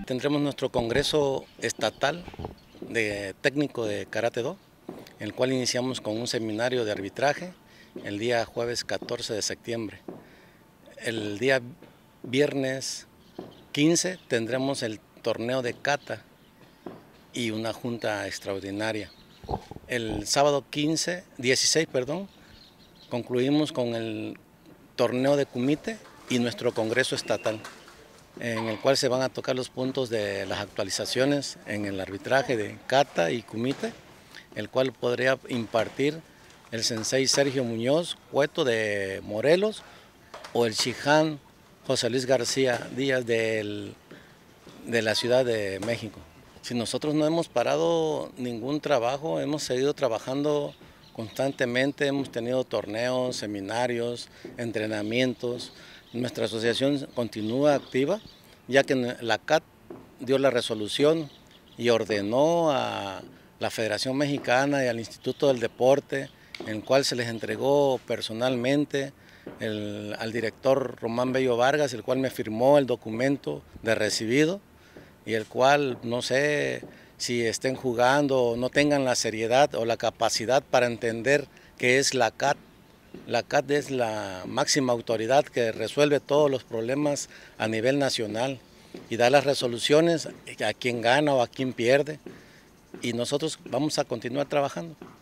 Tendremos nuestro Congreso Estatal de Técnico de Karate-Do, en el cual iniciamos con un seminario de arbitraje el día jueves 14 de septiembre. El día viernes 15 tendremos el torneo de kata y una junta extraordinaria. El sábado 16, concluimos con el torneo de kumite y nuestro Congreso Estatal, en el cual se van a tocar los puntos de las actualizaciones en el arbitraje de kata y kumite, el cual podría impartir el sensei Sergio Muñoz Cueto de Morelos o el Shihan José Luis García Díaz de la Ciudad de México. Si nosotros no hemos parado ningún trabajo, hemos seguido trabajando constantemente, hemos tenido torneos, seminarios, entrenamientos. Nuestra asociación continúa activa, ya que la CAT dio la resolución y ordenó a la Federación Mexicana y al Instituto del Deporte, en el cual se les entregó personalmente al director Román Bello Vargas, el cual me firmó el documento de recibido, y el cual no sé si estén jugando o no tengan la seriedad o la capacidad para entender qué es la CAT. La CAT es la máxima autoridad que resuelve todos los problemas a nivel nacional y da las resoluciones a quien gana o a quien pierde, y nosotros vamos a continuar trabajando.